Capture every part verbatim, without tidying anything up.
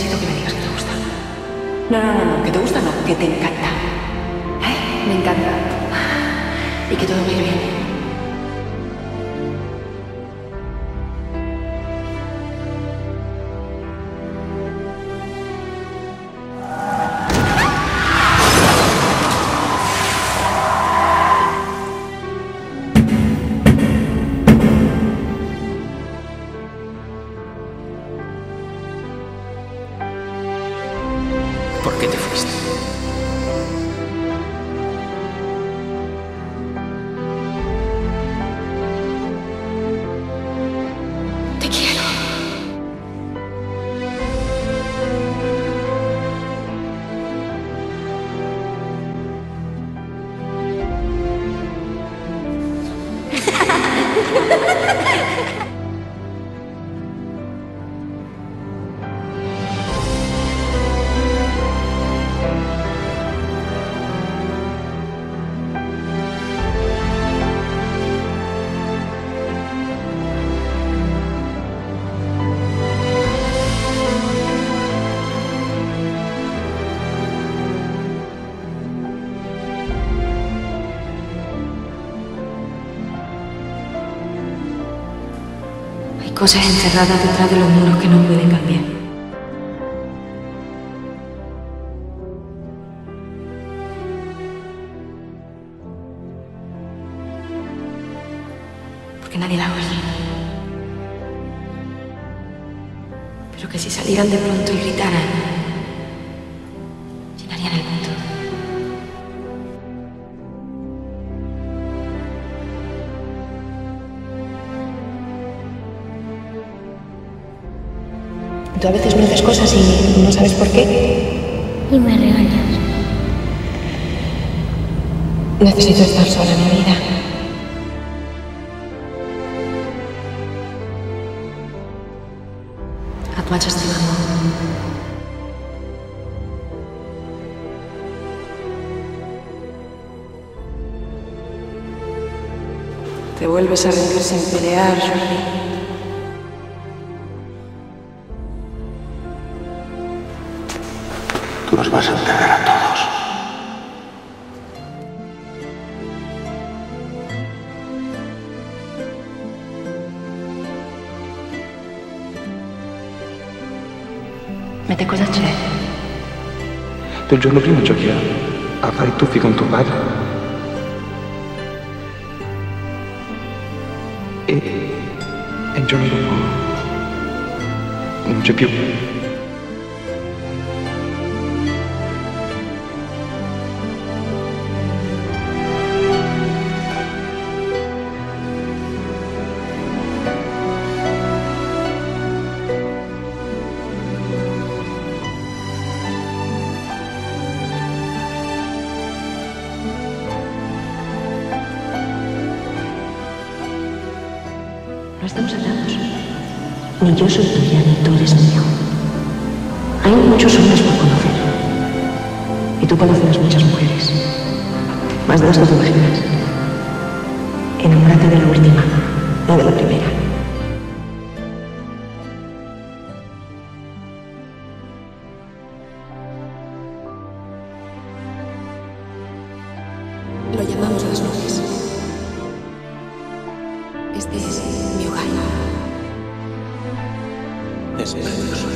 Necesito que me digas que te gusta. No, no, no, no, que te gusta no, que te encanta. ¿Eh? Me encanta. Y que todo vaya bien. ¿Por qué te fuiste? Te quiero. Hay cosas encerradas detrás de los muros que no pueden cambiar. Porque nadie la oye. Pero que si salieran de pronto y gritaran, llenarían el mundo. Tú a veces me haces cosas y no sabes por qué. Y me regañas. Necesito estar sola en mi vida. Et vaig estimar molt. Te vuelves a rendir sin pelear, Jordi. Tú nos vas a enterrar a todos. Mette cosa c'è? Del giorno prima giochi a fare i tuffi con tuo padre. E, e il giorno dopo non c'è più. No estamos atados. Ni yo soy tuya, ni tú eres mío. Hay muchos hombres por conocer. Y tú conoces muchas mujeres. Más de las que te imaginas. Enamórate de la última, no de la primera. Lo llamamos las nubes. Este es mi hogar. Es precioso.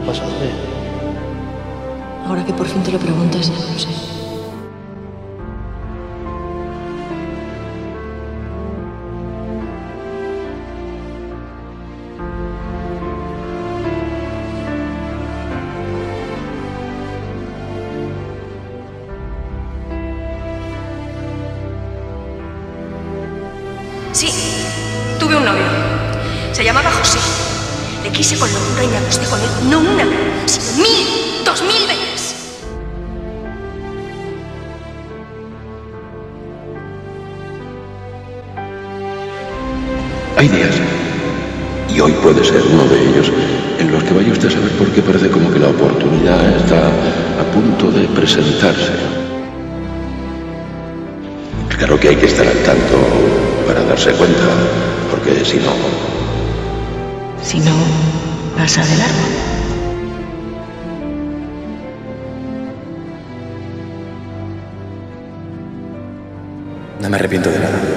pasa, hombre? Ahora que por fin te lo preguntas, ya no lo sé. Sí, tuve un novio. Se llamaba José. Le quise con locura y me acosté con él no una, sino mil, dos mil veces. Hay días, y hoy puede ser uno de ellos, en los que vaya usted a saber por qué parece como que la oportunidad está a punto de presentarse. Claro que hay que estar al tanto para darse cuenta, porque si no... Si no, pasa de largo. No me arrepiento de nada.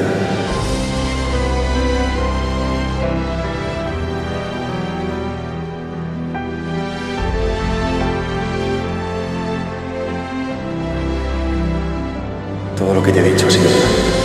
Todo lo que te he dicho ha sido verdad.